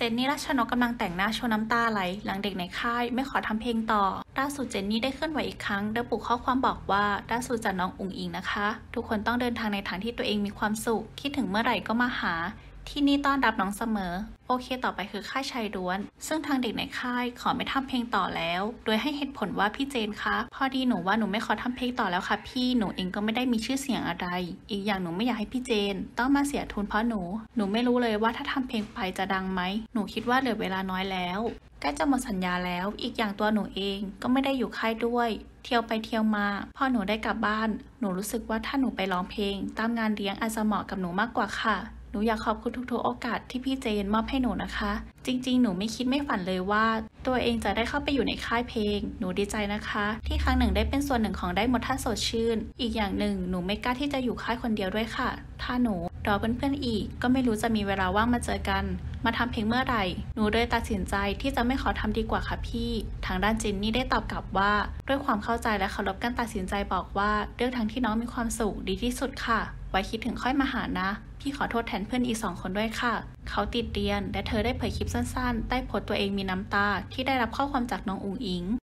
นนี่ราชนกกำลังแต่งหน้าโชว์น้ำตาไหลหลังเด็กในค่ายไม่ขอทำเพลงต่อล่าสุดเจนนี่ได้เคลื่อนไหวอีกครั้งโดยระบุข้อความบอกว่าล่าสุดจากน้องอุ๋งอิงนะคะทุกคนต้องเดินทางในทางที่ตัวเองมีความสุขคิดถึงเมื่อไหร่ก็มาหาที่นี่ต้อนรับน้องเสมอโอเคต่อไปคือค่ายชายล้วนซึ่งทางเด็กในค่ายขอไม่ทำเพลงต่อแล้วโดยให้เหตุผลว่าพี่เจนคะพอดีหนูว่าหนูไม่ขอทำเพลงต่อแล้วค่ะพี่หนูเองก็ไม่ได้มีชื่อเสียงอะไรอีกอย่างหนูไม่อยากให้พี่เจนต้องมาเสียทุนเพราะหนูไม่รู้เลยว่าถ้าทำเพลงไปจะดังไหมหนูคิดว่าเหลือเวลาน้อยแล้วใกล้จะหมดสัญญาแล้วอีกอย่างตัวหนูเองก็ไม่ได้อยู่ค่ายด้วยเที่ยวไปเที่ยวมาพอหนูได้กลับบ้านหนูรู้สึกว่าถ้าหนูไปร้องเพลงตามงานเลี้ยงอาจจะเหมาะกับหนูมากกว่าค่ะหนูอยากขอบคุณทุกๆโอกาสที่พี่เจนมอบให้หนูนะคะจริงๆหนูไม่คิดไม่ฝันเลยว่าตัวเองจะได้เข้าไปอยู่ในค่ายเพลงหนูดีใจนะคะที่ครั้งหนึ่งได้เป็นส่วนหนึ่งของได้หมดท่าสดชื่นอีกอย่างหนึ่งหนูไม่กล้าที่จะอยู่ค่ายคนเดียวด้วยค่ะถ้าหนูรอเพื่อนๆอีกก็ไม่รู้จะมีเวลาว่างมาเจอกันมาทำเพลงเมื่อไหร่หนูเลยตัดสินใจที่จะไม่ขอทำดีกว่าค่ะพี่ทางด้านจินนี่ได้ตอบกลับว่าด้วยความเข้าใจและเคารพการตัดสินใจบอกว่าเลือกทางที่น้องมีความสุขดีที่สุดค่ะไว้คิดถึงค่อยมาหานะพี่ขอโทษแทนเพื่อนอีก2 คนด้วยค่ะเขาติดเรียนและเธอได้เผยคลิปสั้นๆใต้โพสต์ตัวเองมีน้ำตาที่ได้รับข้อความจากน้องอุ๋งอิง